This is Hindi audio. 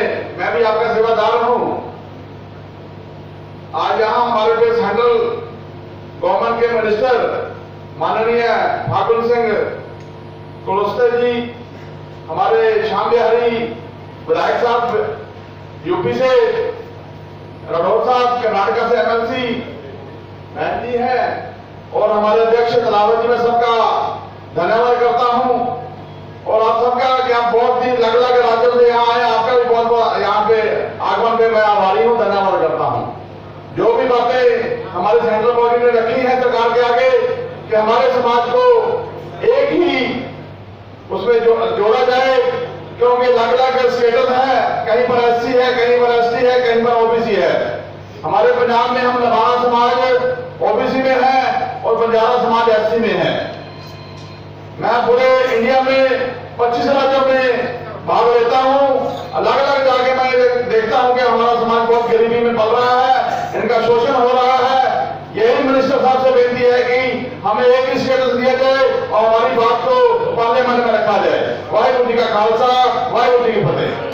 मैं भी आपका सेवादार हूं। आज यहां हमारे पे सेंट्रल गवर्नमेंट के मिनिस्टर माननीय फागुन सिंह कुलस्ते जी, हमारे श्याम बिहारी विधायक साहब यूपी से, राठौर साहब कर्नाटक से एमएलसी बहन जी है, और हमारे अध्यक्ष कलावत जी, मैं सबका धन्यवाद करता हूं। और आप सबका कि आप बहुत ही अलग अलग राज्यों से यहाँ आए, आपका भी बहुत बहुत यहाँ पे आगमन पे मैं आभारी हूँ, धन्यवाद करता हूँ। जो भी बातें हमारे सेंट्रल बॉडी ने रखी है सरकार के आगे कि हमारे समाज को एक ही उसमें जोड़ा जाए, क्योंकि अलग अलग स्टेटस है, कहीं पर एससी है, कहीं पर एसटी है, कहीं पर ओबीसी है। हमारे पंजाब में हम लबाना समाज ओबीसी में है और बंजारा समाज एससी में है। मैं पूरे इंडिया में 25 राज्यों में भाग लेता हूं, अलग अलग जाके मैं देखता हूं कि हमारा समाज बहुत गरीबी में पल रहा है, इनका शोषण हो रहा है। यही मिनिस्टर साहब से बेनती है कि हमें एक ही स्टेटस दिया जाए और हमारी बात को पार्लियामेंट में रखा जाए। वाहिगुरू जी का खालसा, वाहिगुरू जी की फतेह।